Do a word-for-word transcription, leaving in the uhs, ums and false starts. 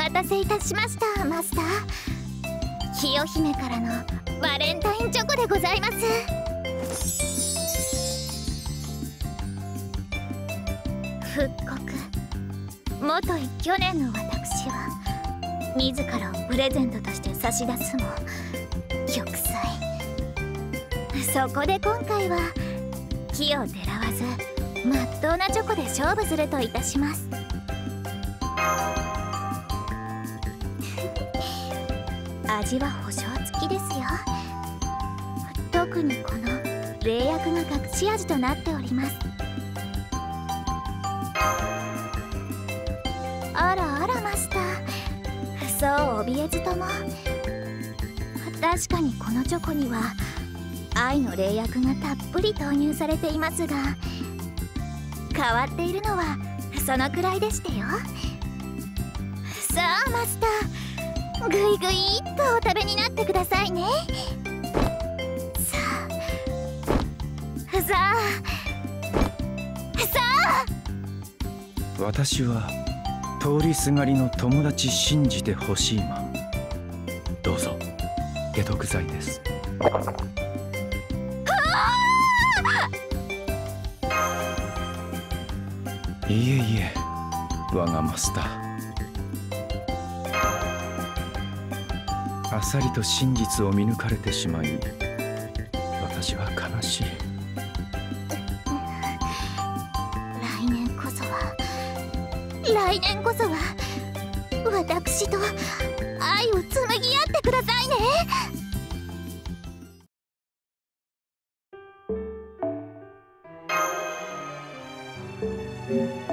待たせいたしました、マスター。ひよ姫からのバレンタインチョコでございます。復刻。もとい去年の私は自らをプレゼントとして差し出すも玉砕。そこで今回は奇をてらわずまっとうなチョコで勝負するといたします。味は保証付きですよ。特にこの冷薬が隠し味となっております。あらあらマスター、そう怯えずとも。確かにこのチョコには愛の冷薬がたっぷり投入されていますが、変わっているのはそのくらいでしてよ。さあマスター、ぐいぐいっとお食べになってくださいね。さあさあさあ。 私は通りすがりの友達信じてほしいマン。どうぞ解毒剤です。いえいえ、我がマスター。あっさりと真実を見抜かれてしまい、私は悲しい。 来年こそは来年こそは私と愛を紡ぎ合ってくださいね。